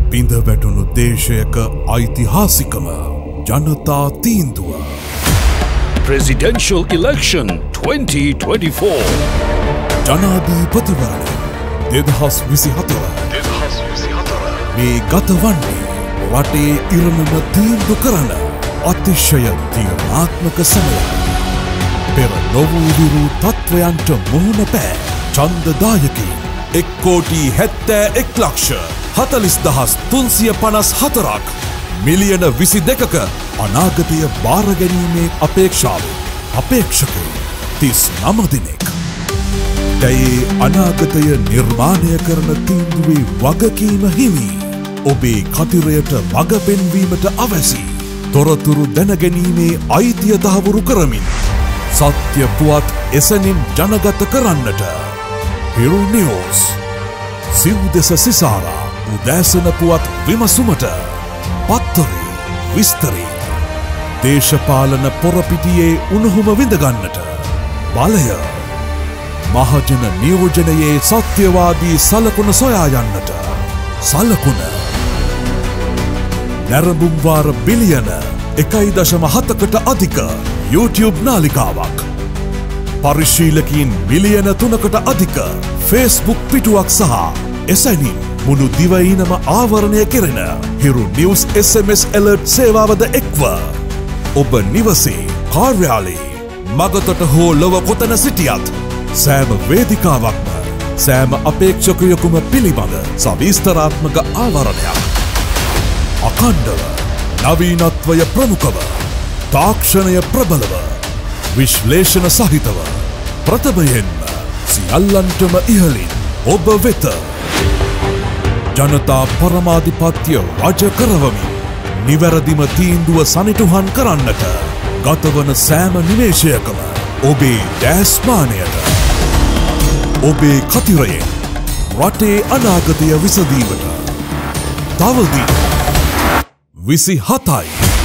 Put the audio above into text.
බිඳ වැටුණු දේශයක ඓතිහාසිකම ජනතා තීන්දුව. Presidential Election 2024. ජනාධිපතිවරණය 2024. මේ ගත වන්නේ රටේ ඉරණම තීන්දු කරන අතිශය තීරණාත්මක සමයක්. පෙර නොවූ තත්ත්වයන්ට මුහුණ පෑ ඡන්දදායකයින් 1,71,40,354ක් මිලියන 22ක අනාගතය බාර ගැනීමේ අපේක්ෂාවෙන් අපේක්ෂකයෝ 39 දෙනෙක්. දැයේ අනාගතය නිර්මාණය කරන තීන්දුවේ වගකීම හිමි. ඔබේ කතිරයට මඟ පෙන්වීමට අවැසි තොරතුරු දැනගැනීමේ අයිතිය තහවුරු කරමින් සත්‍ය පුවත් එසැනින් ජනගත කරන්නට හිරු නිවුස් සිව් දෙස සිසාරා උදෑසන පුවත් විමසුමට පත්තරේ විස්තරේ දේශපාලන පොරපිටියේ උණුහුම විඳගන්නට බලය මහජන නියෝජනයේ සත්‍යවාදී සලකුණ සොයා යන්නට සලකුණ නැරඹුම්වාර බිලියන 1.7කට අධික YouTube නාලිකාවක් පරිශීලකීන් මිලියන 3කට අධික Facebook පිටුවක් සහ එසැනින් මුළු දිවයිනම ආවරණය කෙරෙන හිරු නිවුස් SMS alert සේවාවද එක්ව ඔබ නිවසේ කාර්යාලයේ මගතොට හෝ ලොව කොතන සිටියත් සෑම වේදිකාවක්ම සෑම අපේක්ෂකයකුම පිළිබඳ සවිස්තරාත්මක ආවරණයක් අඛණ්ඩව නවීනත්වය ප්‍රමුඛව තාක්ෂණය ප්‍රබලව විශ්ලේෂණ සහිතව ප්‍රථමයෙන්ම සියල්ලන්ටම ඉහළින් ඔබ වෙත ජනතා පරමාධිපත්‍ය රජ කරවමින් නිවැරදිම තීන්දුව සනිටුහන් කරන්නට ගතවන සෑම නිමේෂයකම ඔබේ දැස්මානයට ඔබේ කතිරයෙන් රටේ අනාගතය විසඳීමට තවදී 27යි